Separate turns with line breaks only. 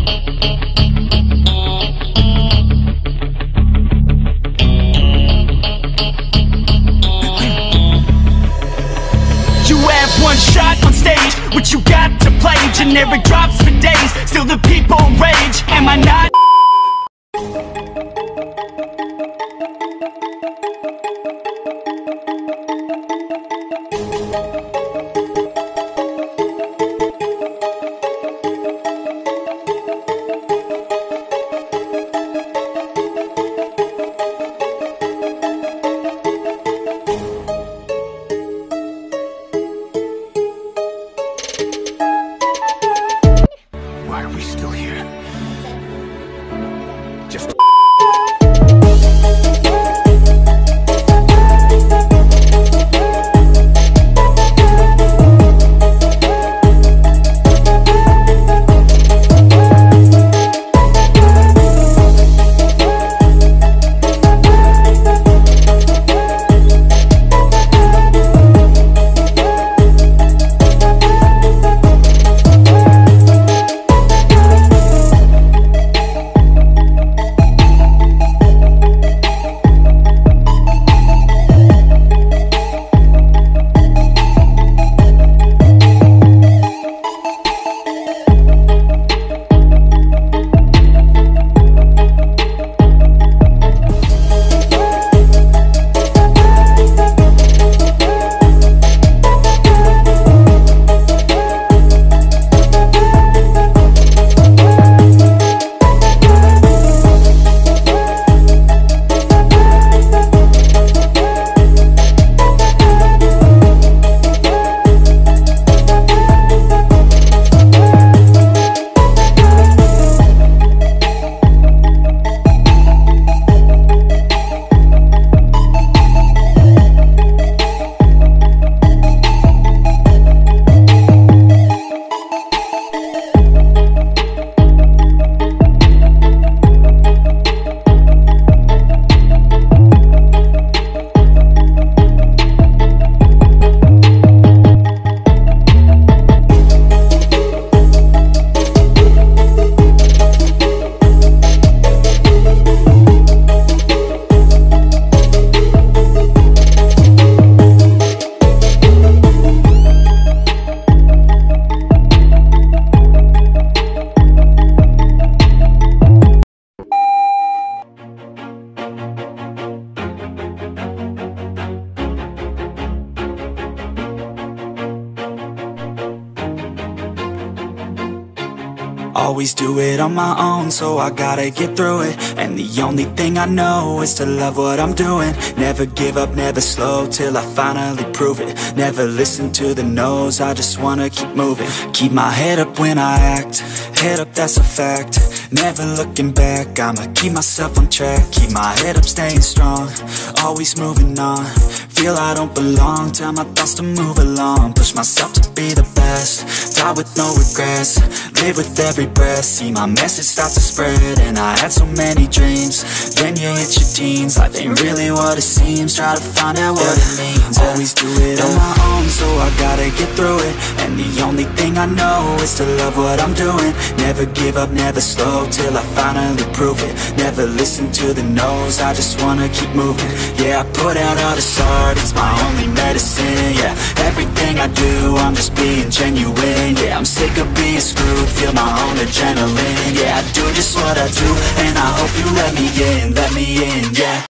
You have one shot on stage, what you got to play? Generic drops for days, still the people rage. Am I not?
Why are we still here? Just
Always do it on my own, so I gotta get through it. And the only thing I know is to love what I'm doing. Never give up, never slow, till I finally prove it. Never listen to the no's, I just wanna keep moving. Keep my head up when I act, head up, that's a fact. Never looking back, I'ma keep myself on track. Keep my head up, staying strong, always moving on. Feel I don't belong, tell my thoughts to move along. Push myself to be the best, die with no regrets. Live with every breath, see my message start to spread. And I had so many dreams, then you hit your teens. Life ain't really what it seems, try to find out what it means. Always do it on my own, so I gotta get through it. And the only thing I know is to love what I'm doing. Never give up, never slow, till I finally prove it. Never listen to the no's, I just wanna keep moving. Yeah, I put out all this art, it's my only medicine. Yeah, everything I do, I'm just being genuine. Yeah, I'm sick of being screwed, feel my own adrenaline. Yeah, I do just what I do, and I hope you let me in, yeah.